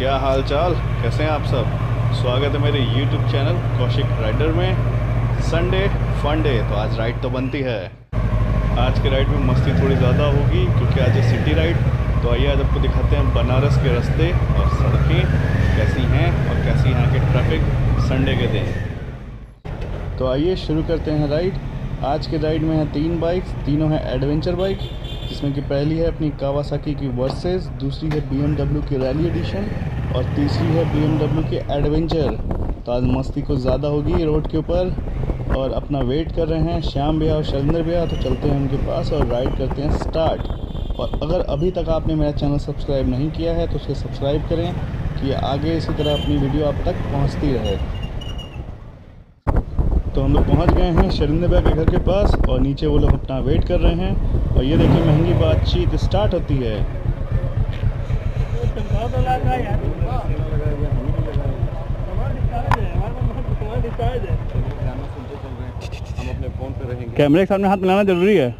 क्या हाल चाल, कैसे हैं आप सब। स्वागत है मेरे YouTube चैनल कौशिक राइडर में। संडे फन डे, तो आज राइड तो बनती है। आज के राइड में मस्ती थोड़ी ज़्यादा होगी क्योंकि आज है सिटी राइड। तो आइए आज आपको दिखाते हैं बनारस के रास्ते और सड़कें कैसी हैं और कैसी यहाँ के ट्रैफिक संडे के दिन। तो आइए शुरू करते हैं राइड। आज के राइड में है 3 बाइक्स, तीनों हैं एडवेंचर बाइक, जिसमें कि पहली है अपनी कावासाकी की वर्सेस, दूसरी है BMW की रैली एडिशन और तीसरी है BMW की एडवेंचर। तो आज मस्ती कुछ ज़्यादा होगी रोड के ऊपर। और अपना वेट कर रहे हैं श्याम भैया और शैलेंद्र भैया, तो चलते हैं उनके पास और राइड करते हैं स्टार्ट। और अगर अभी तक आपने मेरा चैनल सब्सक्राइब नहीं किया है तो उसे सब्सक्राइब करें कि आगे इसी तरह अपनी वीडियो आप तक पहुँचती रहे। तो हम लोग पहुँच गए हैं शैलेंद्र भैया के घर के पास और नीचे वो लोग अपना वेट कर रहे हैं। और ये देखिए महंगी बातचीत स्टार्ट होती है। कैमरे के सामने हाथ मिलाना जरूरी है।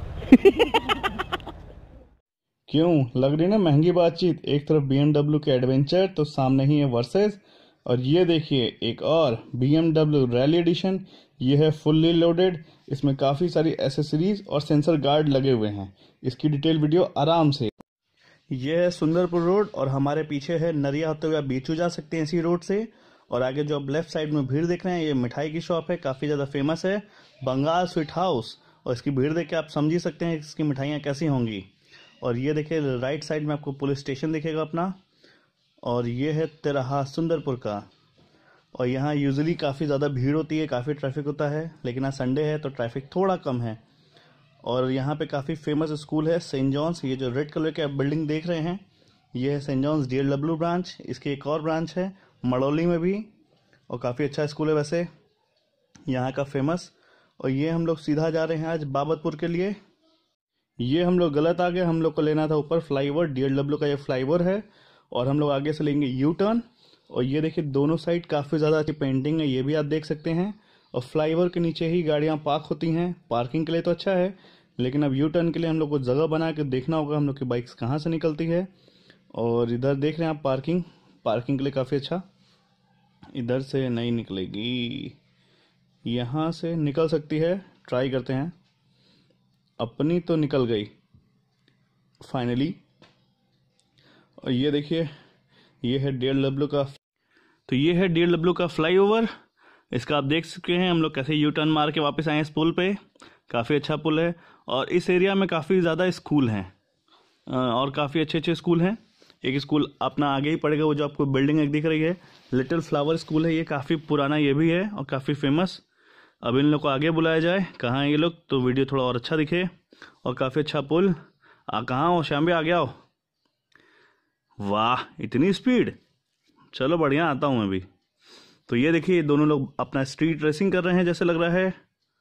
क्यों लग रही ना महंगी बातचीत। एक तरफ BMW के एडवेंचर तो सामने ही है वर्सेस, और ये देखिए एक और BMW रैली एडिशन। ये है फुल्ली लोडेड, इसमें काफ़ी सारी एसेसरीज और सेंसर गार्ड लगे हुए हैं। इसकी डिटेल वीडियो आराम से। ये है सुंदरपुर रोड और हमारे पीछे है नरिया होते हुए आप बीचू जा सकते हैं इसी रोड से। और आगे जो आप लेफ्ट साइड में भीड़ देख रहे हैं ये मिठाई की शॉप है, काफ़ी ज़्यादा फेमस है, बंगाल स्वीट हाउस। और इसकी भीड़ देख के आप समझ ही सकते हैं इसकी मिठाइयाँ कैसी होंगी। और ये देखिए राइट साइड में आपको पुलिस स्टेशन दिखेगा अपना। और ये है तिराहा सुंदरपुर का। और यहाँ यूजुअली काफ़ी ज़्यादा भीड़ होती है, काफ़ी ट्रैफिक होता है, लेकिन आज संडे है तो ट्रैफिक थोड़ा कम है। और यहाँ पे काफ़ी फेमस स्कूल है सेंट जॉन्स। ये जो रेड कलर के आप बिल्डिंग देख रहे हैं ये है सेंट जॉन्स DLW ब्रांच। इसकी एक और ब्रांच है मड़ौली में भी, और काफ़ी अच्छा स्कूल है वैसे यहाँ का फेमस। और ये हम लोग सीधा जा रहे हैं आज बाबतपुर के लिए। ये हम लोग गलत आ गए, हम लोग को लेना था ऊपर फ्लाईओवर, DLW का ये फ्लाईओवर है। और हम लोग आगे से लेंगे U-टर्न। और ये देखिए दोनों साइड काफ़ी ज़्यादा अच्छी पेंटिंग है, ये भी आप देख सकते हैं। और फ्लाईओवर के नीचे ही गाड़ियाँ पार्क होती हैं। पार्किंग के लिए तो अच्छा है, लेकिन अब U-टर्न के लिए हम लोग को जगह बना के देखना होगा हम लोग की बाइक्स कहाँ से निकलती है। और इधर देख रहे हैं आप पार्किंग के लिए काफ़ी अच्छा। इधर से नहीं निकलेगी, यहाँ से निकल सकती है, ट्राई करते हैं। अपनी तो निकल गई फाइनली। और ये देखिए ये है DLW का, तो ये है DLW का फ्लाईओवर। इसका आप देख सकते हैं हम लोग कैसे U-टर्न मार के वापस आए इस पुल पे। काफ़ी अच्छा पुल है और इस एरिया में काफ़ी ज़्यादा स्कूल हैं और काफ़ी अच्छे स्कूल हैं। एक स्कूल अपना आगे ही पड़ेगा, वो जो आपको बिल्डिंग एक दिख रही है लिटिल फ्लावर स्कूल है। ये काफ़ी पुराना ये भी है और काफ़ी फेमस। अब इन लोग को आगे बुलाया जाए, कहाँ हैं ये लोग, तो वीडियो थोड़ा और अच्छा दिखे। और काफ़ी अच्छा पुल। कहाँ हो श्याम भैया, आ गया हो। वाह इतनी स्पीड, चलो बढ़िया, आता हूँ मैं भी। तो ये देखिए दोनों लोग अपना स्ट्रीट रेसिंग कर रहे हैं जैसे लग रहा है।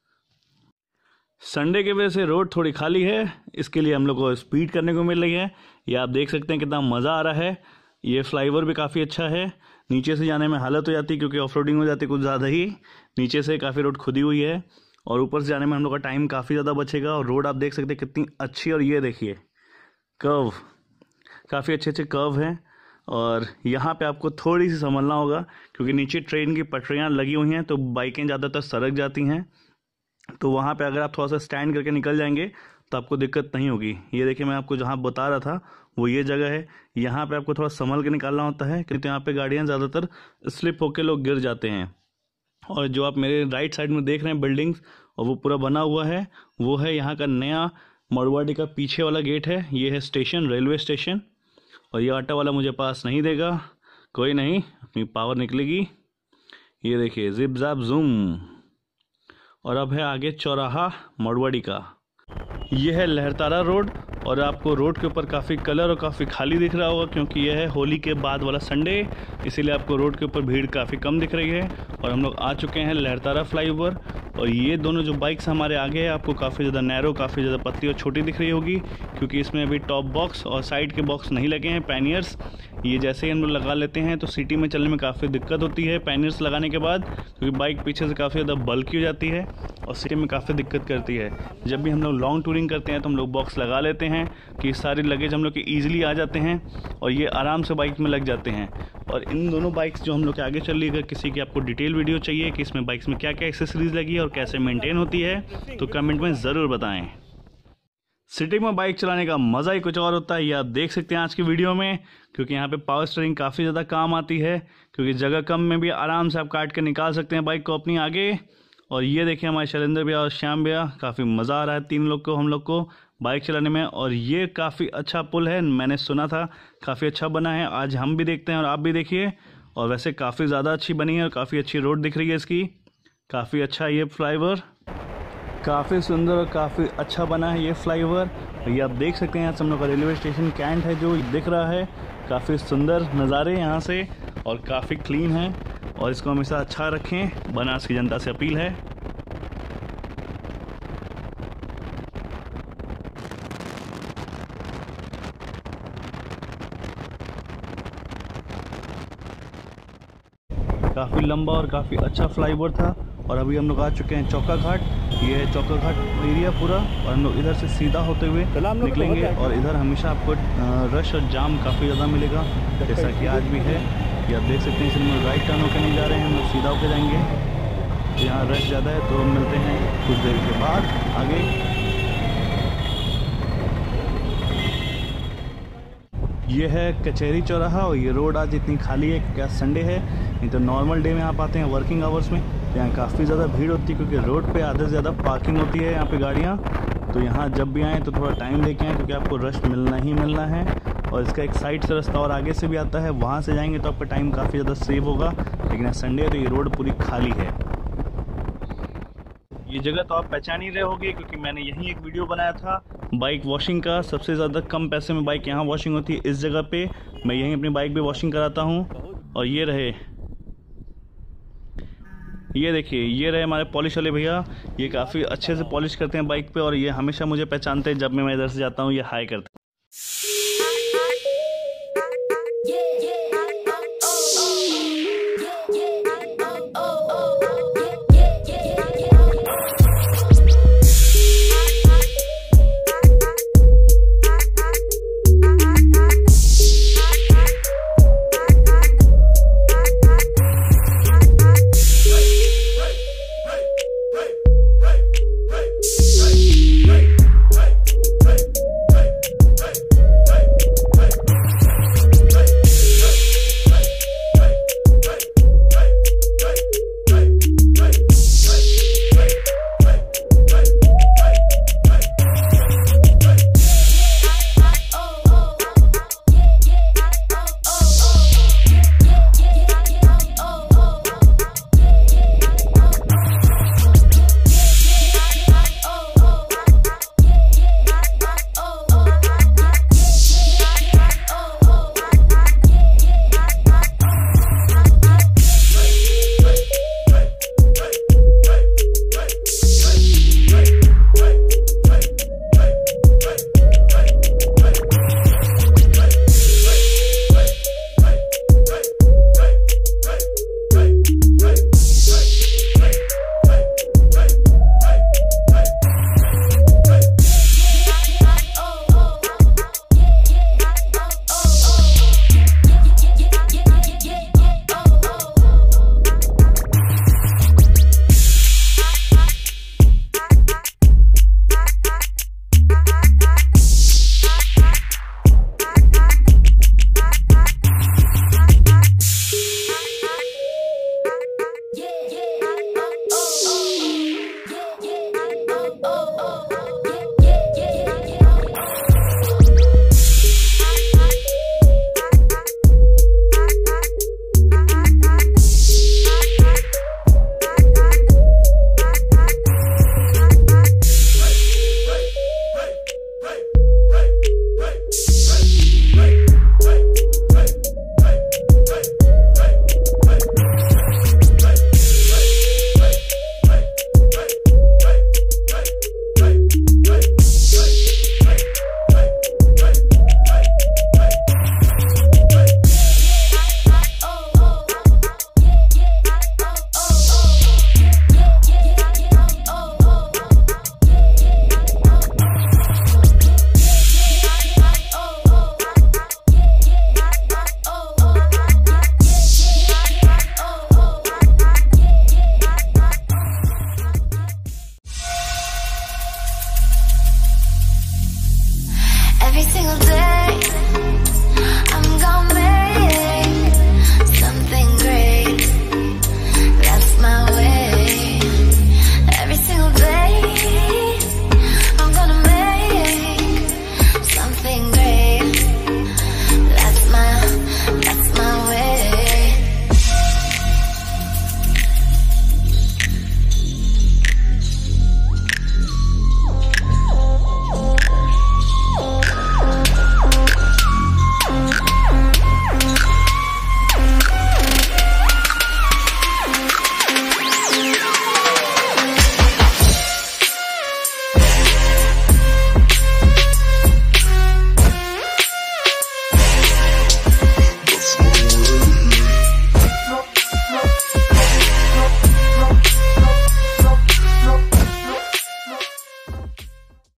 संडे के वजह से रोड थोड़ी खाली है, इसके लिए हम लोग को स्पीड करने को मिल रही है। ये आप देख सकते हैं कितना मज़ा आ रहा है। ये फ्लाईओवर भी काफ़ी अच्छा है। नीचे से जाने में हालत हो जाती है क्योंकि ऑफ रोडिंग हो जाती है कुछ ज़्यादा ही। नीचे से काफ़ी रोड खुदी हुई है और ऊपर से जाने में हम लोग का टाइम काफ़ी ज़्यादा बचेगा। और रोड आप देख सकते हैं कितनी अच्छी। और ये देखिए कर्व, काफ़ी अच्छे कर्व हैं। और यहाँ पे आपको थोड़ी सी संभलना होगा क्योंकि नीचे ट्रेन की पटरियाँ लगी हुई हैं, तो बाइकें ज़्यादातर सरक जाती हैं। तो वहाँ पे अगर आप थोड़ा सा स्टैंड करके निकल जाएंगे तो आपको दिक्कत नहीं होगी। ये देखिए मैं आपको जहाँ बता रहा था वो ये जगह है। यहाँ पे आपको थोड़ा संभल के निकालना होता है क्योंकि यहाँ पे गाड़ियाँ ज़्यादातर स्लिप होकर लोग गिर जाते हैं। और जो आप मेरे राइट साइड में देख रहे हैं बिल्डिंग्स, और वो पूरा बना हुआ है, वो है यहाँ का नया मड़वाड़ी का पीछे वाला गेट है। ये है स्टेशन, रेलवे स्टेशन। और ये ऑटो वाला मुझे पास नहीं देगा, कोई नहीं, अपनी पावर निकलेगी। ये देखिए जिप जाप जूम। और अब है आगे चौराहा मड़वाड़ी का। ये है लहरतारा रोड। और आपको रोड के ऊपर काफ़ी कलर और काफ़ी खाली दिख रहा होगा क्योंकि यह है होली के बाद वाला संडे, इसीलिए आपको रोड के ऊपर भीड़ काफ़ी कम दिख रही है। और हम लोग आ चुके हैं लहरतारा फ्लाईओवर। और ये दोनों जो बाइक्स हमारे आगे है आपको काफ़ी ज़्यादा नैरो, काफ़ी ज़्यादा पतली और छोटी दिख रही होगी, क्योंकि इसमें अभी टॉप बॉक्स और साइड के बॉक्स नहीं लगे हैं पैनियर्स। ये जैसे ही हम लोग लगा लेते हैं तो सिटी में चलने में काफ़ी दिक्कत होती है पैनियर्स लगाने के बाद, क्योंकि बाइक पीछे से काफ़ी ज़्यादा बल्की हो जाती है और सिटी में काफ़ी दिक्कत करती है। जब भी हम लोग लॉन्ग टूरिंग करते हैं तो हम लोग बॉक्स लगा लेते हैं कि सारी लगेज हम लोग के ईजिली आ जाते हैं और ये आराम से बाइक में लग जाते हैं। और इन दोनों बाइक्स जो हम लोग के आगे चल रही है, अगर किसी की आपको डिटेल वीडियो चाहिए कि इसमें बाइक्स में क्या क्या एक्सेसरीज लगी है और कैसे मेंटेन होती है, तो कमेंट में ज़रूर बताएं। सिटी में बाइक चलाने का मज़ा ही कुछ और होता है, ये आप देख सकते हैं आज की वीडियो में, क्योंकि यहाँ पे पावर स्टीयरिंग काफ़ी ज़्यादा काम आती है, क्योंकि जगह कम में भी आराम से आप काट के निकाल सकते हैं बाइक को अपनी आगे। और ये देखिए हमारे शैलेंद्र भैया और श्याम भैया, काफ़ी मज़ा आ रहा है तीन लोग को, हम लोग को बाइक चलाने में। और ये काफ़ी अच्छा पुल है, मैंने सुना था काफ़ी अच्छा बना है, आज हम भी देखते हैं और आप भी देखिए। और वैसे काफ़ी ज़्यादा अच्छी बनी है और काफ़ी अच्छी रोड दिख रही है इसकी, काफ़ी अच्छा ये फ्लाईओवर, काफ़ी सुंदर और काफ़ी अच्छा बना है ये फ्लाईओवर। ये आप देख सकते हैं यहाँ से हम लोग का रेलवे स्टेशन कैंट है जो दिख रहा है, काफ़ी सुंदर नज़ारे यहाँ से और काफ़ी क्लीन है, और इसको हमेशा अच्छा रखें, बनारस की जनता से अपील है। काफ़ी लंबा और काफ़ी अच्छा फ्लाईओवर था। और अभी हम लोग आ चुके हैं चौका घाट, ये है चौका घाट एरिया पूरा, और हम लोग इधर से सीधा होते हुए निकलेंगे। और इधर हमेशा आपको रश और जाम काफ़ी ज़्यादा मिलेगा, जैसा कि आज भी है। ये आप देख सकते हैं, इसलिए हम राइट टर्न होकर नहीं जा रहे हैं, हम लोग सीधा होकर जाएंगे। यहाँ रश ज़्यादा है तो मिलते हैं कुछ देर के बाद आगे। ये है कचहरी चौराहा, और ये रोड आज इतनी खाली है क्योंकि आज संडे है, नहीं तो नॉर्मल डे में आप आते हैं वर्किंग आवर्स में तो यहाँ काफ़ी ज़्यादा भीड़ होती है, क्योंकि रोड पे आधे से ज़्यादा पार्किंग होती है यहाँ पे गाड़ियाँ। तो यहाँ जब भी आएँ तो थोड़ा टाइम लेके आएँ, क्योंकि आपको रश मिलना ही मिलना है। और इसका एक साइड से रास्ता और आगे से भी आता है, वहाँ से जाएंगे तो आपका टाइम काफ़ी ज़्यादा सेव होगा। लेकिन आज संडे है तो ये रोड पूरी खाली है। ये जगह तो आप पहचान ही रहे होंगे, क्योंकि मैंने यहीं एक वीडियो बनाया था बाइक वॉशिंग का। सबसे ज़्यादा कम पैसे में बाइक यहाँ वॉशिंग होती है, इस जगह पे मैं यहीं अपनी बाइक भी वॉशिंग कराता हूँ। और ये रहे, ये देखिए, ये रहे हमारे पॉलिश वाले भैया, ये काफ़ी अच्छे से पॉलिश करते हैं बाइक पे, और ये हमेशा मुझे पहचानते हैं जब मैं इधर से जाता हूँ, ये हाई करते हैं।